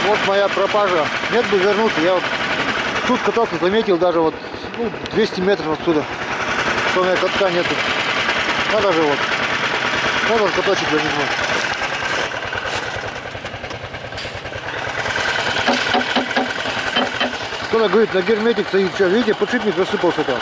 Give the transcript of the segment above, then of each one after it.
Вот моя пропажа. Нет бы вернуться. Я вот тут катался, заметил даже вот 200 метров отсюда. Что у меня катка нету. Надо же вот. Надо каточек возьму. Кто-то говорит, на герметик стоит. Что, видите, подшипник рассыпался там.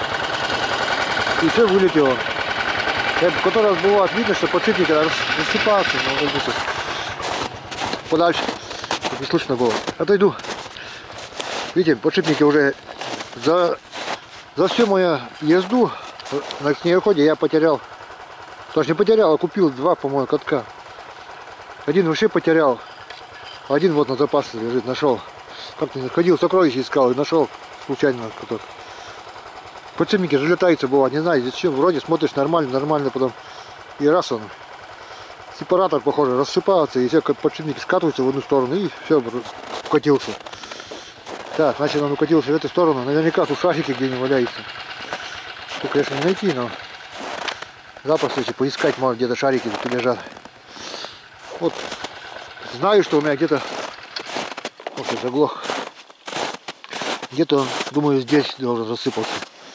И все вылетело. Который раз бывает видно, что подшипник рассыпался. Но подальше. Чтобы не слышно было. Отойду. Видите, подшипники уже за всю мою езду на снегоходе я потерял. Даже не потерял, а купил два, по-моему, катка. Один вообще потерял. Один вот на запас лежит, нашел. Как-то ходил, сокровища искал и нашел случайно каток. Подшипники разлетаются, бывает, не знаю зачем. Вроде смотришь нормально, потом и раз он. Сепаратор, похоже, рассыпается, и все подшипники скатываются в одну сторону, и все, укатился. Так, значит, он укатился в эту сторону. Наверняка тут шарики где-нибудь валяются. Тут, конечно, не найти, но запросто, если поискать, может, где-то шарики тут лежат. Вот, знаю, что у меня где-то... Вот я заглох. Где-то, думаю, здесь должен рассыпаться.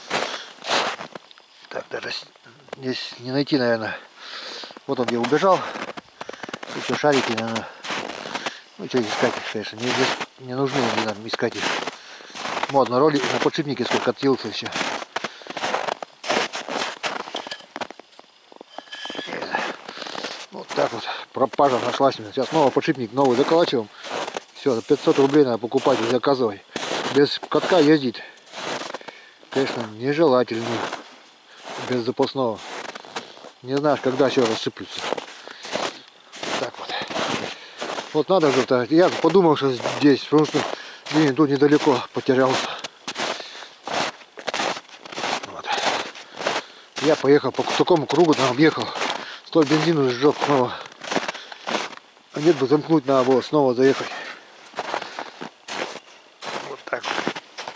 Так, даже здесь не найти, наверное. Вот он где убежал. И все, шарики, наверное. Ну, что искать их, конечно. Мне здесь не нужны, не надо искать их. Вот, на подшипнике сколько отлился еще. Вот так вот. Пропажа нашлась у меня. Сейчас снова подшипник новый заколачиваем. Все, 500 рублей надо покупать и заказывать. Без катка ездить, конечно, нежелательно. Без запасного. Не знаешь, когда все рассыплются. Так вот. Вот надо же-то. Я подумал, что здесь, потому что тут недалеко потерялся. Вот. Я поехал по такому кругу, там объехал. Столь бензину сжег снова. А нет бы замкнуть, надо было снова заехать. Вот так вот.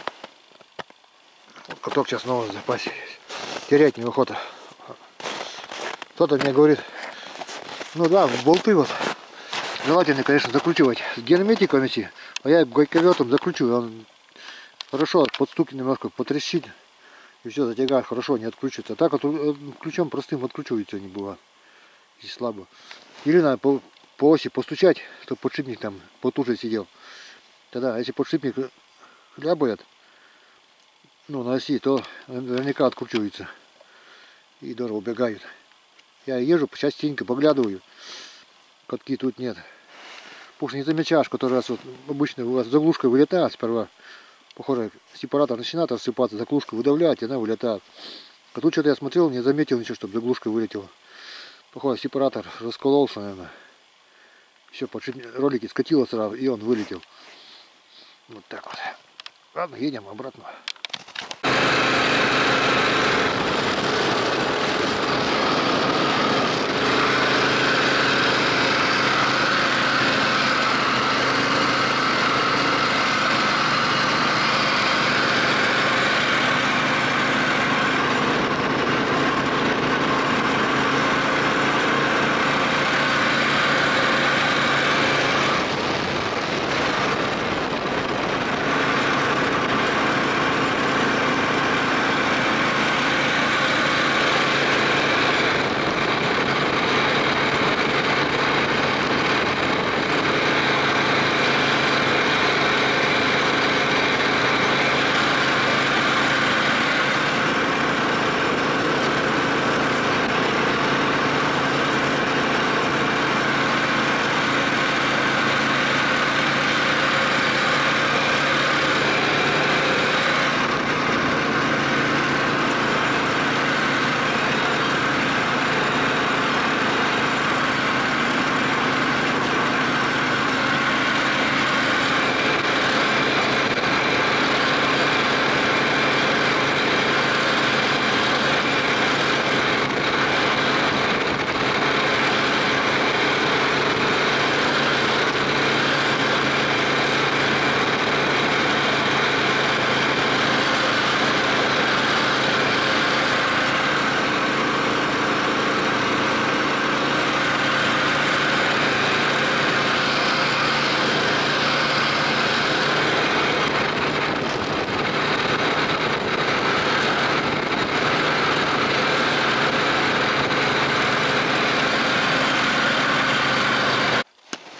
Вот каток сейчас снова в запасе есть. Терять неохота. Кто-то мне говорит, ну да, болты вот. Желательно, конечно, закручивать с герметиком идти. А я гайковертом закручиваю. Он хорошо под стуки немножко потрещит. И все, затягает хорошо, не откручивается. А так вот ключом простым откручивается не бывает. И слабо. Или надо по оси постучать, чтобы подшипник там потуже сидел. Тогда, если подшипник хлябает, ну, на оси, то наверняка откручивается. И здорово убегают. Я езжу, частенько поглядываю. Катки тут нет. Потому что не замечаешь, который раз вот обычно у вас заглушка вылетает сперва. Похоже, сепаратор начинает рассыпаться, заглушка выдавляет, и она вылетает. А тут что-то я смотрел, не заметил ничего, чтобы заглушка вылетела. Похоже, сепаратор раскололся, наверное. Все, ролики скатило сразу, и он вылетел. Вот так вот. Ладно, едем обратно.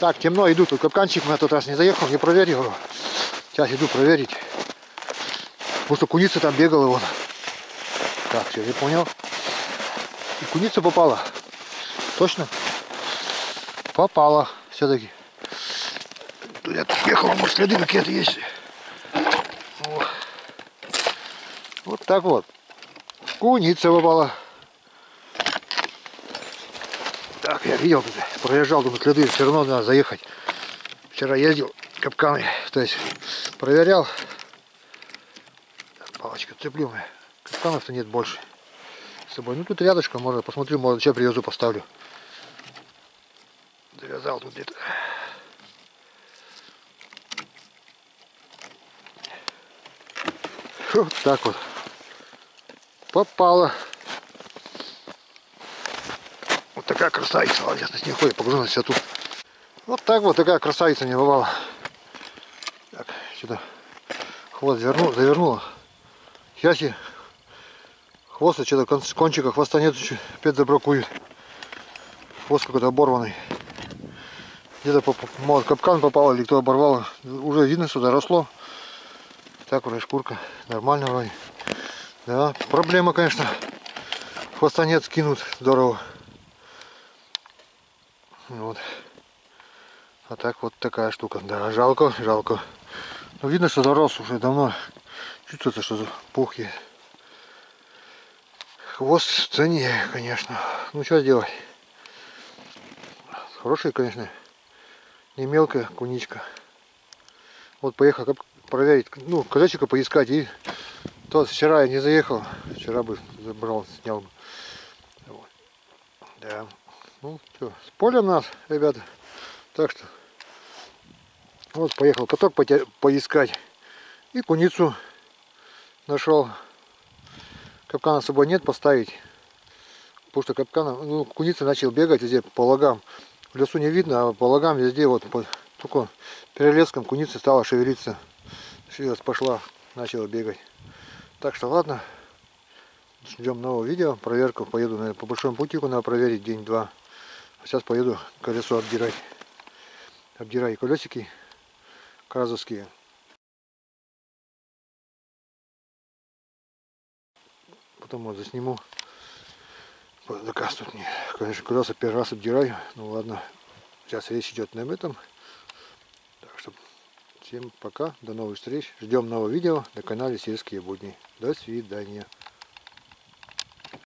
Так, темно, иду, тут капканчик на тот раз не заехал, не проверил его. Сейчас иду проверить. Потому что куница там бегала вон. Так, все, я понял. И куница попала. Точно? Попала все-таки. Тут я ехал, может следы какие-то есть. Вот так вот. Куница попала. Так, я видел тут, проезжал, думаю, следы, все равно надо заехать. Вчера ездил, капканы, то есть проверял. Палочка цеплю, капканов-то нет больше с собой. Ну тут рядышком, можно, посмотрю, может, сейчас привезу, поставлю. Завязал тут где-то. Вот так вот. Попало. Вот такая красавица, ладно, с ней ходит, погружена вся тут. Вот так вот такая красавица не бывала. Так, сюда хвост завернула. Сейчас и хвост, что-то кончика хвоста нет, опять забракует. Хвост какой-то оборванный. Где-то может, капкан попал или кто оборвал. Уже видно, что заросло. Так, вроде шкурка нормально вроде. Да, проблема, конечно. Хвоста нет, скинут здорово. Вот. А так вот такая штука. Да, жалко, жалко. Но видно, что зарос уже давно. Чувствуется, что пух есть. Хвост в цене, конечно. Ну что сделать? Хорошая, конечно, не мелкая куничка. Вот поехал проверить, ну, казачика поискать. И тот вчера я не заехал. Вчера бы забрал, снял бы. Вот. Да. Ну что, с полем нас, ребята. Так что вот поехал каток поискать. И куницу нашел. Капкана с собой нет поставить. Потому что капкана, ну, куница начал бегать везде по лагам. В лесу не видно, а по лагам везде вот только перелеском куница стала шевелиться. Шевелилась, пошла, начала бегать. Так что ладно. Ждем нового видео. Проверку поеду, наверное, по большому путику надо проверить день-два. А сейчас поеду колесо обдирать. Обдираю колесики кразовские. Потом вот засниму. Заказ тут не. Конечно, колеса первый раз обдираю. Ну ладно. Сейчас речь идет не об этом. Так что всем пока. До новых встреч. Ждем нового видео на канале Сельские будни. До свидания.